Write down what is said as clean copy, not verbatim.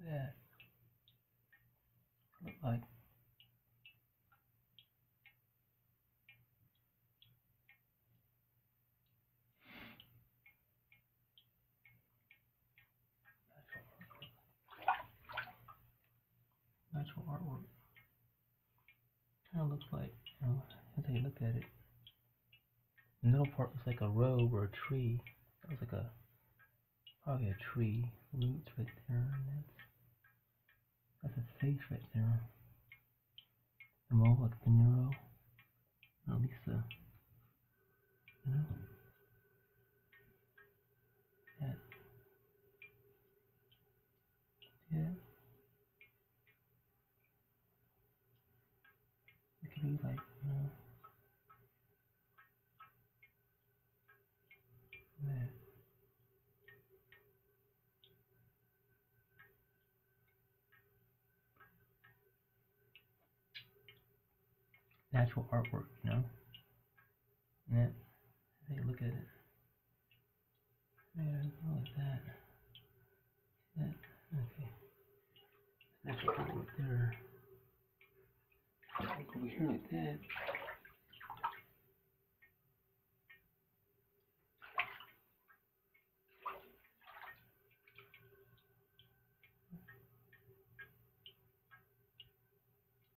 that. Look like. Natural artwork. Kind of looks like, you know, as I look at it. The middle part looks like a robe or a tree. That was like probably a tree. Roots right there. And that's a face right there. The mole like De Niro. Or at least you know. That. Yeah. It could be like, you know. That. Natural artwork, you know. Yeah. Hey, look at it. Yeah, like that. That. Okay. Natural artwork there. Like over here like that.